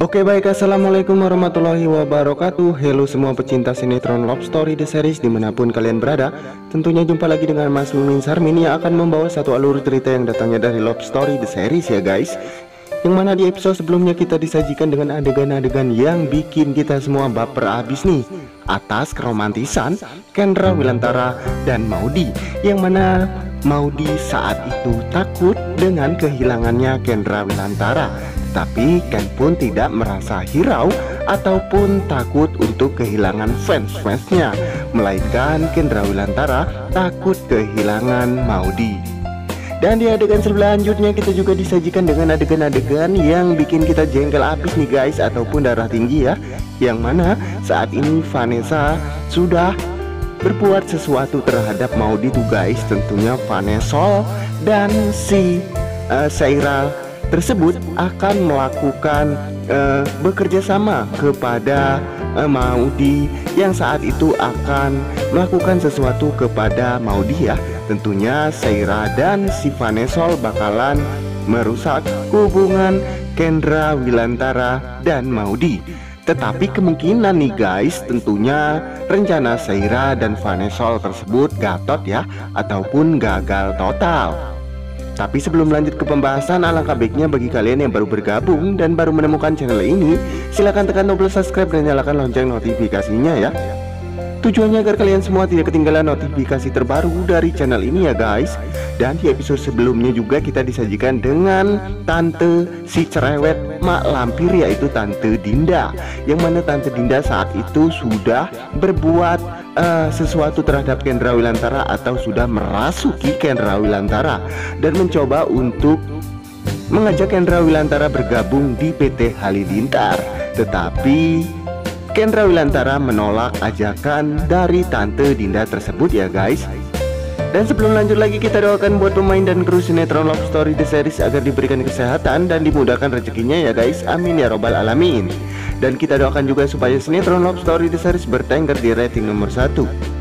Oke baik, assalamualaikum warahmatullahi wabarakatuh. Halo semua pecinta sinetron Love Story The Series dimanapun kalian berada. Tentunya jumpa lagi dengan Mas Mimin Sarmin yang akan membawa satu alur cerita yang datangnya dari Love Story The Series ya guys. Yang mana di episode sebelumnya kita disajikan dengan adegan-adegan yang bikin kita semua baper abis nih atas keromantisan Kendra Wilantara dan Maudy. Yang mana Maudy saat itu takut dengan kehilangannya Kendra Wilantara, tapi Ken pun tidak merasa hirau ataupun takut untuk kehilangan fans-fansnya, melainkan Kendra Wilantara takut kehilangan Maudy. Dan di adegan selanjutnya kita juga disajikan dengan adegan-adegan yang bikin kita jengkel abis nih guys, ataupun darah tinggi ya. Yang mana saat ini Vanessa sudah berbuat sesuatu terhadap Maudy tuh guys. Tentunya Vanessa dan si Saira tersebut akan melakukan bekerja sama kepada Maudy, yang saat itu akan melakukan sesuatu kepada Maudy ya. Tentunya Saira dan si Vanessa bakalan merusak hubungan Kendra Wilantara dan Maudy. Tetapi kemungkinan nih guys, tentunya rencana Saira dan Vanessa tersebut gatot ya, ataupun gagal total. Tapi sebelum lanjut ke pembahasan, alangkah baiknya bagi kalian yang baru bergabung dan baru menemukan channel ini, silahkan tekan tombol subscribe dan nyalakan lonceng notifikasinya ya. Tujuannya agar kalian semua tidak ketinggalan notifikasi terbaru dari channel ini ya guys. Dan di episode sebelumnya juga kita disajikan dengan tante si cerewet mak lampir, yaitu Tante Dinda. Yang mana Tante Dinda saat itu sudah berbuat sesuatu terhadap Kendra Wilantara, atau sudah merasuki Kendra Wilantara dan mencoba untuk mengajak Kendra Wilantara bergabung di PT Halilintar. Tetapi Kendra Wilantara menolak ajakan dari Tante Dinda tersebut ya guys. Dan sebelum lanjut lagi, kita doakan buat pemain dan kru sinetron Love Story The Series agar diberikan kesehatan dan dimudahkan rezekinya ya guys, amin ya robbal alamin. Dan kita doakan juga supaya sinetron Love Story The Series bertengger di rating nomor 1.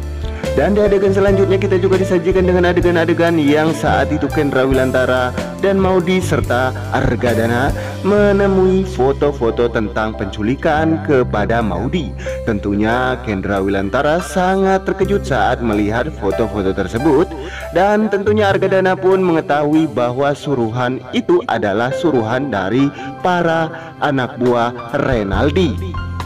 Dan di adegan selanjutnya kita juga disajikan dengan adegan-adegan yang saat itu Kendra Wilantara dan Maudy serta Argadana menemui foto-foto tentang penculikan kepada Maudy. Tentunya Kendra Wilantara sangat terkejut saat melihat foto-foto tersebut, dan tentunya Argadana pun mengetahui bahwa suruhan itu adalah suruhan dari para anak buah Renaldi.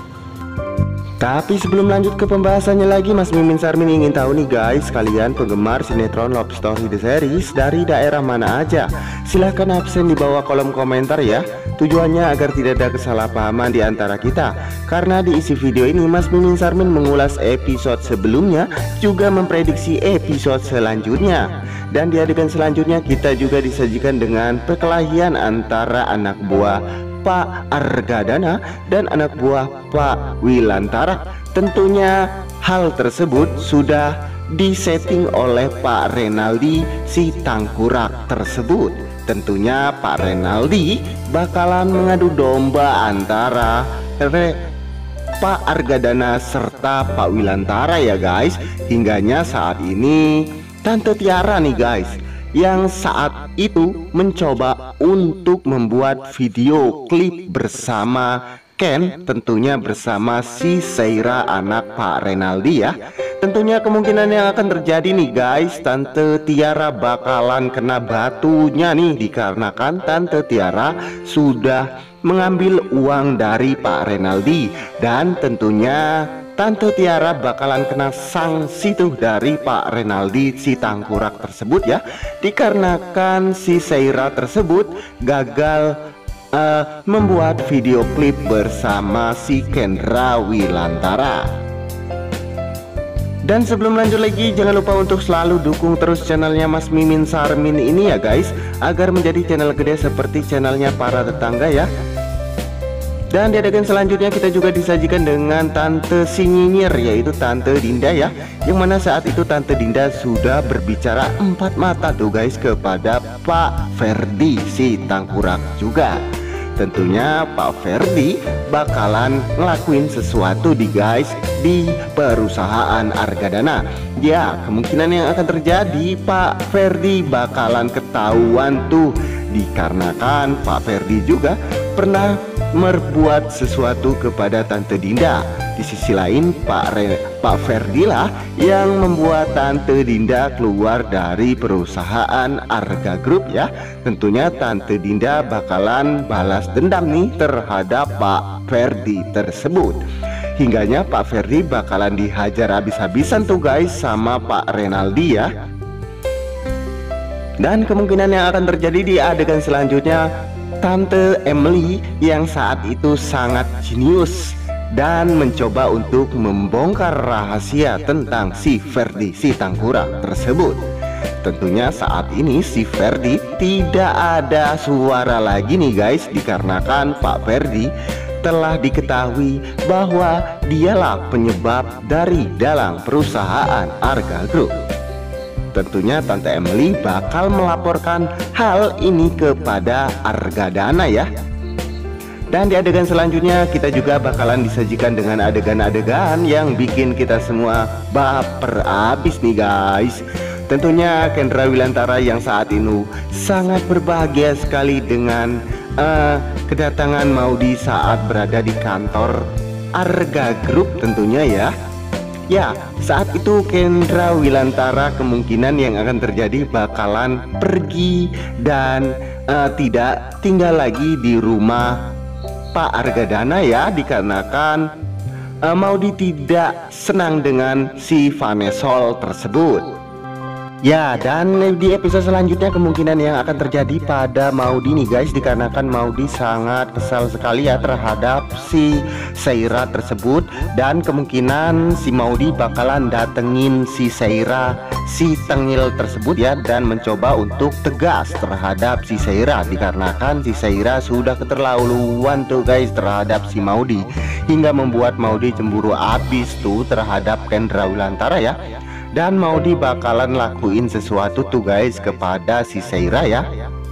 Tapi sebelum lanjut ke pembahasannya lagi, Mas Mimin Sarmin ingin tahu nih guys, kalian penggemar sinetron Love Story The Series dari daerah mana aja? Silahkan absen di bawah kolom komentar ya. Tujuannya agar tidak ada kesalahpahaman di antara kita. Karena di isi video ini Mas Mimin Sarmin mengulas episode sebelumnya, juga memprediksi episode selanjutnya. Dan di adegan selanjutnya kita juga disajikan dengan perkelahian antara anak buah Pak Argadana dan anak buah Pak Wilantara. Tentunya hal tersebut sudah disetting oleh Pak Renaldi si tangkurak tersebut. Tentunya Pak Renaldi bakalan mengadu domba antara Pak Argadana serta Pak Wilantara ya guys. Hingganya saat ini Tante Tiara nih guys, yang saat itu mencoba untuk membuat video klip bersama Ken, tentunya bersama si Saira anak Pak Renaldi ya. Tentunya kemungkinan yang akan terjadi nih guys, Tante Tiara bakalan kena batunya nih, dikarenakan Tante Tiara sudah mengambil uang dari Pak Renaldi. Dan tentunya Tante Tiara bakalan kena sanksi tuh dari Pak Renaldi si tangkurak tersebut ya, dikarenakan si Saira tersebut gagal membuat video klip bersama si Kendra Wilantara. Dan sebelum lanjut lagi, jangan lupa untuk selalu dukung terus channelnya Mas Mimin Sarmin ini ya guys, agar menjadi channel gede seperti channelnya para tetangga ya. Dan di adegan selanjutnya kita juga disajikan dengan Tante si nyinyir, yaitu Tante Dinda ya. Yang mana saat itu Tante Dinda sudah berbicara empat mata tuh guys kepada Pak Ferdi si tangkurak juga. Tentunya Pak Ferdi bakalan ngelakuin sesuatu di guys di perusahaan Argadana. Ya, kemungkinan yang akan terjadi Pak Ferdi bakalan ketahuan tuh, dikarenakan Pak Ferdi juga pernah berbuat sesuatu kepada Tante Dinda. Di sisi lain Pak Ferdi lah yang membuat Tante Dinda keluar dari perusahaan Arga Group ya. Tentunya Tante Dinda bakalan balas dendam nih terhadap Pak Ferdi tersebut. Hingganya Pak Ferdi bakalan dihajar habis-habisan tuh guys sama Pak Renaldi ya. Dan kemungkinan yang akan terjadi di adegan selanjutnya, Tante Emily yang saat itu sangat jenius dan mencoba untuk membongkar rahasia tentang si Ferdi si Tangkura tersebut. Tentunya saat ini si Ferdi tidak ada suara lagi nih guys, dikarenakan Pak Ferdi telah diketahui bahwa dialah penyebab dari dalam perusahaan Arga Group. Tentunya Tante Emily bakal melaporkan hal ini kepada Argadana ya. Dan di adegan selanjutnya kita juga bakalan disajikan dengan adegan-adegan yang bikin kita semua baper abis nih guys. Tentunya Kendra Wilantara yang saat ini sangat berbahagia sekali dengan kedatangan Maudy saat berada di kantor Arga Group tentunya ya. Ya, saat itu Kendra Wilantara kemungkinan yang akan terjadi bakalan pergi dan tidak tinggal lagi di rumah Pak Argadana ya, dikarenakan Maudy tidak senang dengan si Vanessa tersebut. Ya, dan di episode selanjutnya kemungkinan yang akan terjadi pada Maudy nih guys, dikarenakan Maudy sangat kesal sekali ya terhadap si Seira tersebut. Dan kemungkinan si Maudy bakalan datengin si Seira si Tengil tersebut ya, dan mencoba untuk tegas terhadap si Seira, dikarenakan si Seira sudah keterlaluan tuh guys terhadap si Maudy, hingga membuat Maudy cemburu abis tuh terhadap Kendra Wilantara ya. Dan Maudy bakalan lakuin sesuatu tuh guys kepada si Seira ya.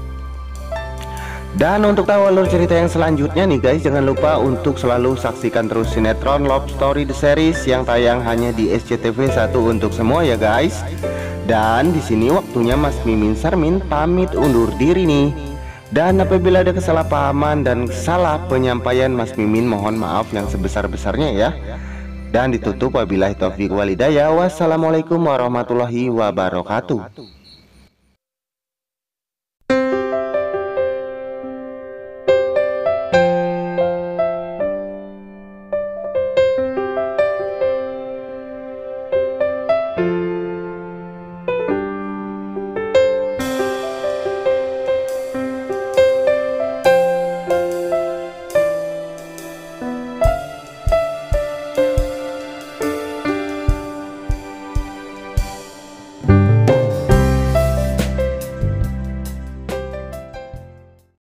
Dan untuk tahu alur cerita yang selanjutnya nih guys, jangan lupa untuk selalu saksikan terus sinetron Love Story The Series yang tayang hanya di SCTV 1 untuk semua ya guys. Dan di sini waktunya Mas Mimin Sarmin pamit undur diri nih. Dan apabila ada kesalahpahaman dan salah penyampaian, Mas Mimin mohon maaf yang sebesar-besarnya ya. Dan ditutup wabillahi taufiq walhidayah. Wassalamualaikum warahmatullahi wabarakatuh.